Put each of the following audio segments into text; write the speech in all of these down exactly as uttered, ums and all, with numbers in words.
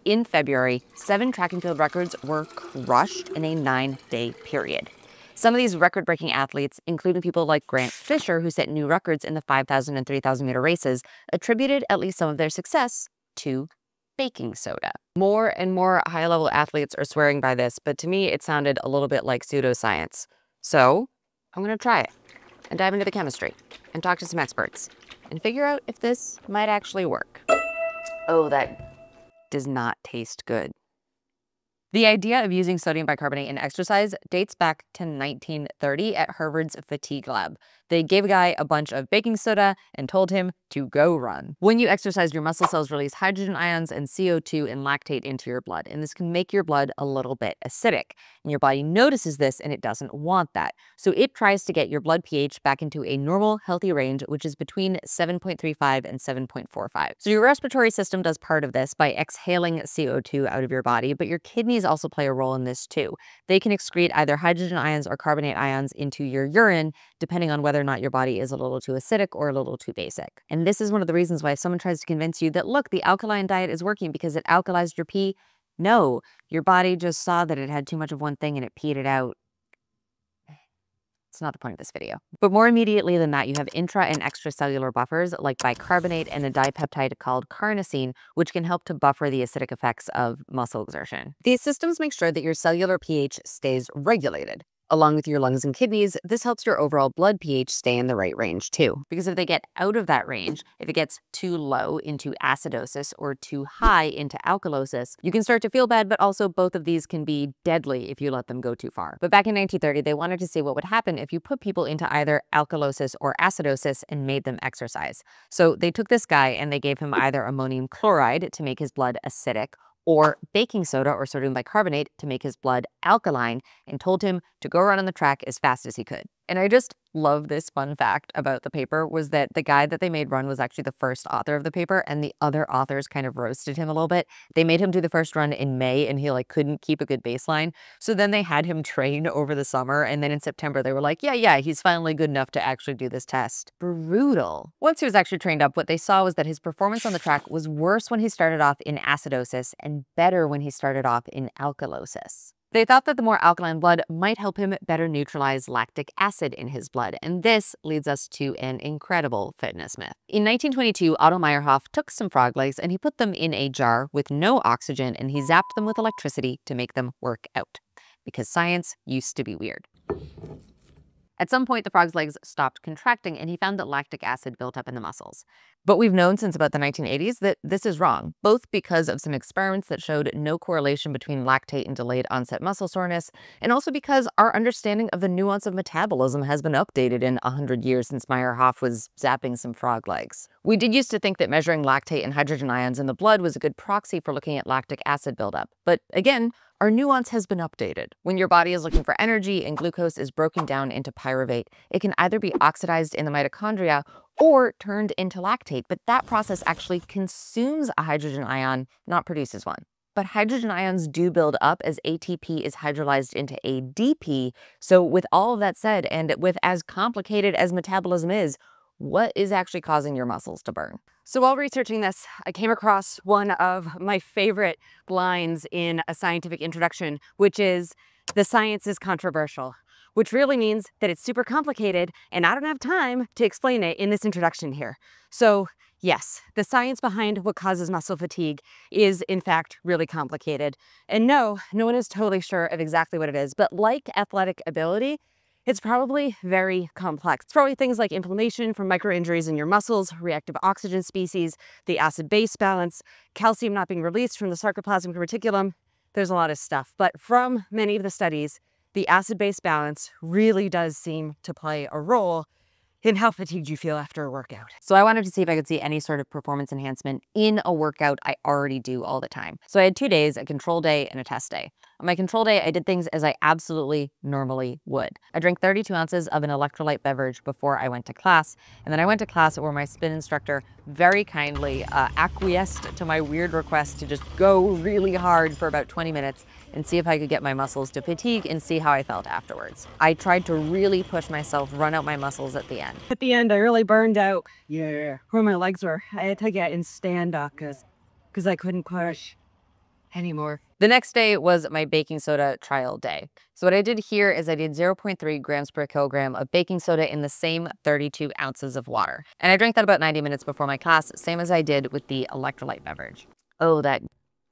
in February, seven track and field records were crushed in a nine-day period. Some of these record-breaking athletes, including people like Grant Fisher, who set new records in the five thousand and three thousand meter races, attributed at least some of their success to baking soda. More and more high-level athletes are swearing by this, but to me, it sounded a little bit like pseudoscience. So I'm gonna try it and dive into the chemistry and talk to some experts and figure out if this might actually work. Oh, that does not taste good. The idea of using sodium bicarbonate in exercise dates back to nineteen thirty at Harvard's fatigue lab. They gave a guy a bunch of baking soda and told him to go run. When you exercise, your muscle cells release hydrogen ions and C O two and lactate into your blood, and this can make your blood a little bit acidic. And your body notices this and it doesn't want that. So it tries to get your blood pH back into a normal, healthy range, which is between seven point three five and seven point four five. So your respiratory system does part of this by exhaling C O two out of your body, but your kidneys also play a role in this too. They can excrete either hydrogen ions or carbonate ions into your urine, depending on whether or not your body is a little too acidic or a little too basic. And this is one of the reasons why if someone tries to convince you that, look, the alkaline diet is working because it alkalized your pee, no, your body just saw that it had too much of one thing and it peed it out. It's not the point of this video. But more immediately than that, you have intra and extracellular buffers like bicarbonate and a dipeptide called carnosine, which can help to buffer the acidic effects of muscle exertion. These systems make sure that your cellular pH stays regulated. Along with your lungs and kidneys, this helps your overall blood pH stay in the right range too. Because if they get out of that range, if it gets too low into acidosis or too high into alkalosis, you can start to feel bad, but also both of these can be deadly if you let them go too far. But back in nineteen thirty, they wanted to see what would happen if you put people into either alkalosis or acidosis and made them exercise. So they took this guy and they gave him either ammonium chloride to make his blood acidic, or baking soda or sodium bicarbonate to make his blood alkaline, and told him to go run on the track as fast as he could. And I just love this fun fact about the paper was that the guy that they made run was actually the first author of the paper, and the other authors kind of roasted him a little bit. They made him do the first run in May and he like couldn't keep a good baseline. So then they had him train over the summer, and then in September they were like, yeah, yeah, he's finally good enough to actually do this test. Brutal. Once he was actually trained up, what they saw was that his performance on the track was worse when he started off in acidosis and better when he started off in alkalosis. They thought that the more alkaline blood might help him better neutralize lactic acid in his blood, and this leads us to an incredible fitness myth. In nineteen twenty-two, Otto Meyerhoff took some frog legs and he put them in a jar with no oxygen and he zapped them with electricity to make them work out, because science used to be weird. At some point, the frog's legs stopped contracting and he found that lactic acid built up in the muscles. But we've known since about the nineteen eighties that this is wrong, both because of some experiments that showed no correlation between lactate and delayed onset muscle soreness, and also because our understanding of the nuance of metabolism has been updated in one hundred years since Meyerhoff was zapping some frog legs. We did used to think that measuring lactate and hydrogen ions in the blood was a good proxy for looking at lactic acid buildup. But again, our nuance has been updated. When your body is looking for energy and glucose is broken down into pyruvate, it can either be oxidized in the mitochondria or turned into lactate, but that process actually consumes a hydrogen ion, not produces one. But hydrogen ions do build up as A T P is hydrolyzed into A D P. So with all of that said, and with as complicated as metabolism is, what is actually causing your muscles to burn? So while researching this, I came across one of my favorite lines in a scientific introduction, which is, "The science is controversial," which really means that it's super complicated and I don't have time to explain it in this introduction here. So yes, the science behind what causes muscle fatigue is in fact really complicated. And no, no one is totally sure of exactly what it is, but like athletic ability, it's probably very complex. It's probably things like inflammation from micro-injuries in your muscles, reactive oxygen species, the acid-base balance, calcium not being released from the sarcoplasmic reticulum. There's a lot of stuff, but from many of the studies, the acid-base balance really does seem to play a role in how fatigued you feel after a workout. So I wanted to see if I could see any sort of performance enhancement in a workout I already do all the time. So I had two days, a control day and a test day. On my control day, I did things as I absolutely normally would. I drank thirty-two ounces of an electrolyte beverage before I went to class, and then I went to class where my spin instructor very kindly uh, acquiesced to my weird request to just go really hard for about twenty minutes and see if I could get my muscles to fatigue and see how I felt afterwards. I tried to really push myself, run out my muscles at the end. At the end, I really burned out yeah, where my legs were. I had to get in stand-up because because I couldn't push. anymore. The next day was my baking soda trial day. So what I did here is I did zero point three grams per kilogram of baking soda in the same thirty-two ounces of water. And I drank that about ninety minutes before my class, same as I did with the electrolyte beverage. Oh, that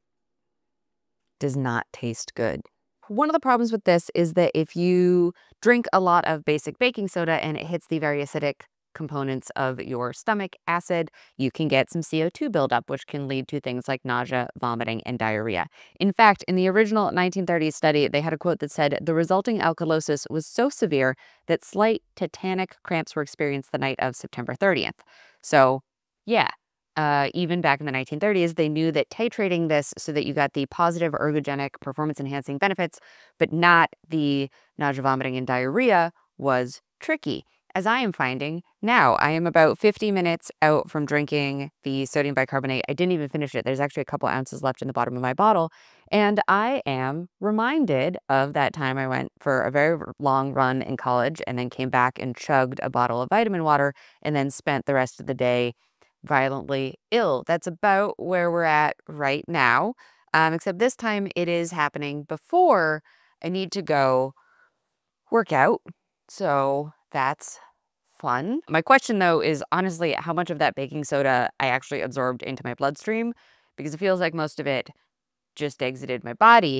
does not taste good. One of the problems with this is that if you drink a lot of basic baking soda and it hits the very acidic components of your stomach acid, you can get some C O two buildup, which can lead to things like nausea, vomiting, and diarrhea. In fact, in the original nineteen thirties study, they had a quote that said the resulting alkalosis was so severe that slight tetanic cramps were experienced the night of September thirtieth. So, yeah. Uh, even back in the nineteen thirties, they knew that titrating this so that you got the positive ergogenic performance-enhancing benefits, but not the nausea, vomiting, and diarrhea was tricky. As I am finding now, I am about fifty minutes out from drinking the sodium bicarbonate. I didn't even finish it. There's actually a couple ounces left in the bottom of my bottle. And I am reminded of that time I went for a very long run in college and then came back and chugged a bottle of vitamin water and then spent the rest of the day violently ill. That's about where we're at right now, um, except this time it is happening before I need to go work out. So that's fun. My question, though, is honestly how much of that baking soda I actually absorbed into my bloodstream, because it feels like most of it just exited my body.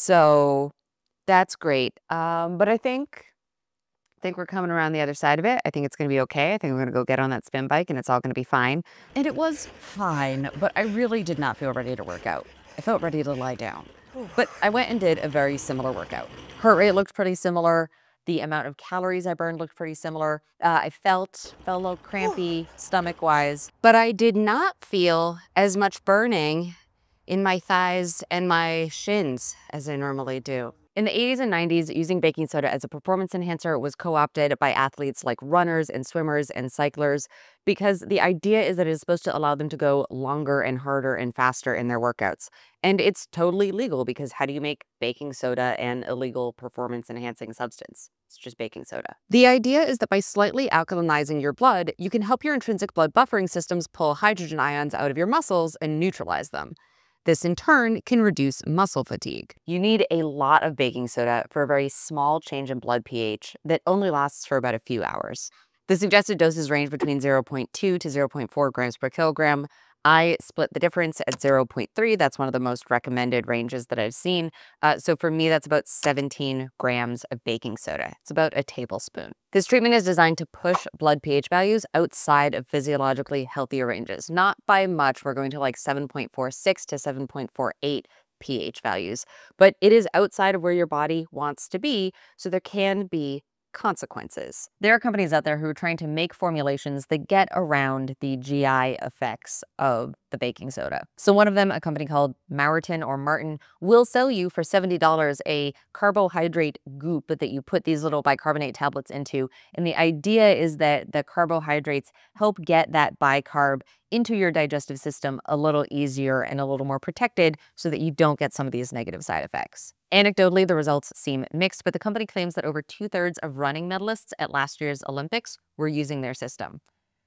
So that's great. Um, but I think I think we're coming around the other side of it. I think it's going to be okay. I think we're going to go get on that spin bike and it's all going to be fine. And it was fine, but I really did not feel ready to work out. I felt ready to lie down. But I went and did a very similar workout. Heart rate looked pretty similar. The amount of calories I burned looked pretty similar. Uh, I felt, felt a little crampy stomach-wise, but I did not feel as much burning in my thighs and my shins as I normally do. In the eighties and nineties, using baking soda as a performance enhancer was co-opted by athletes like runners and swimmers and cyclers because the idea is that it is supposed to allow them to go longer and harder and faster in their workouts. And it's totally legal because how do you make baking soda an illegal performance enhancing substance? It's just baking soda. The idea is that by slightly alkalinizing your blood, you can help your intrinsic blood buffering systems pull hydrogen ions out of your muscles and neutralize them. This, in turn, can reduce muscle fatigue. You need a lot of baking soda for a very small change in blood pH that only lasts for about a few hours. The suggested doses range between zero point two to zero point four grams per kilogram. I split the difference at zero point three. That's one of the most recommended ranges that I've seen. Uh, so for me, that's about seventeen grams of baking soda. It's about a tablespoon. This treatment is designed to push blood pH values outside of physiologically healthier ranges. Not by much. We're going to like seven point four six to seven point four eight pH values, but it is outside of where your body wants to be, so there can be consequences. There are companies out there who are trying to make formulations that get around the G I effects of the baking soda. So one of them, a company called Maurten or Martin, will sell you for seventy dollars a carbohydrate goop that you put these little bicarbonate tablets into. And the idea is that the carbohydrates help get that bicarb into your digestive system a little easier and a little more protected so that you don't get some of these negative side effects. Anecdotally, the results seem mixed, but the company claims that over two-thirds of running medalists at last year's Olympics were using their system.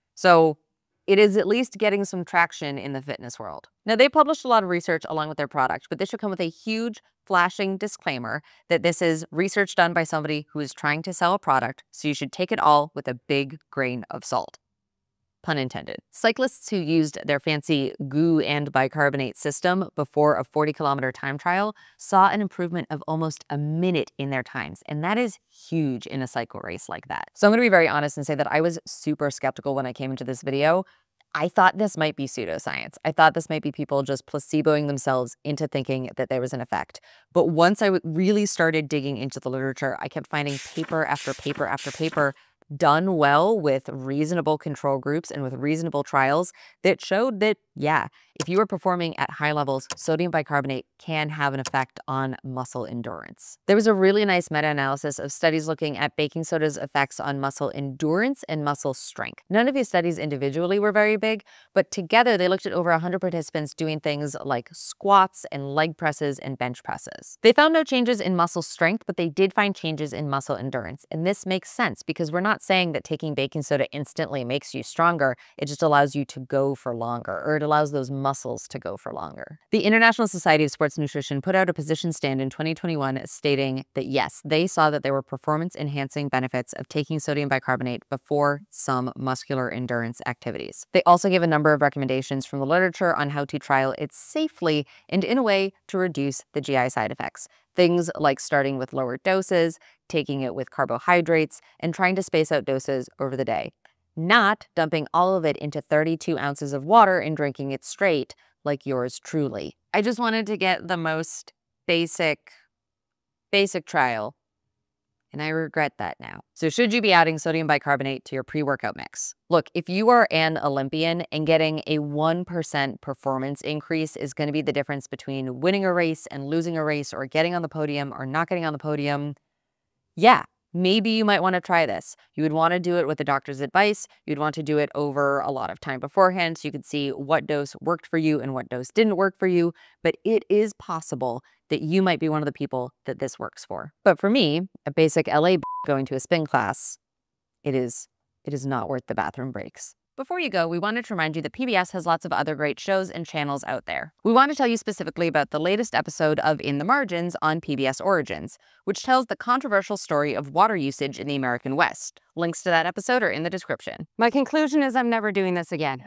So it is at least getting some traction in the fitness world. Now, they published a lot of research along with their product, but this should come with a huge flashing disclaimer that this is research done by somebody who is trying to sell a product, so you should take it all with a big grain of salt. Pun intended. Cyclists who used their fancy goo and bicarbonate system before a forty kilometer time trial saw an improvement of almost a minute in their times. And that is huge in a cycle race like that. So I'm going to be very honest and say that I was super skeptical when I came into this video. I thought this might be pseudoscience. I thought this might be people just placeboing themselves into thinking that there was an effect. But once I really started digging into the literature, I kept finding paper after paper after paper done well with reasonable control groups and with reasonable trials that showed that, yeah, if you are performing at high levels, sodium bicarbonate can have an effect on muscle endurance. There was a really nice meta-analysis of studies looking at baking soda's effects on muscle endurance and muscle strength. None of these studies individually were very big, but together they looked at over one hundred participants doing things like squats and leg presses and bench presses. They found no changes in muscle strength, but they did find changes in muscle endurance. And this makes sense because we're not saying that taking baking soda instantly makes you stronger. It just allows you to go for longer, or it allows those muscles to go for longer. The International Society of Sports Nutrition put out a position stand in twenty twenty-one stating that yes, they saw that there were performance-enhancing benefits of taking sodium bicarbonate before some muscular endurance activities. They also gave a number of recommendations from the literature on how to trial it safely and in a way to reduce the G I side effects. Things like starting with lower doses, taking it with carbohydrates, and trying to space out doses over the day. Not dumping all of it into thirty-two ounces of water and drinking it straight like yours truly. I just wanted to get the most basic, basic trial, and I regret that now. So should you be adding sodium bicarbonate to your pre-workout mix? Look, if you are an Olympian and getting a one percent performance increase is going to be the difference between winning a race and losing a race, or getting on the podium or not getting on the podium, yeah, maybe you might want to try this. You would want to do it with the doctor's advice. You'd want to do it over a lot of time beforehand so you could see what dose worked for you and what dose didn't work for you. But it is possible that you might be one of the people that this works for. But for me, a basic L A going to a spin class, it is, it is not worth the bathroom breaks. Before you go, we wanted to remind you that P B S has lots of other great shows and channels out there. We want to tell you specifically about the latest episode of In the Margins on P B S Origins, which tells the controversial story of water usage in the American West. Links to that episode are in the description. My conclusion is I'm never doing this again.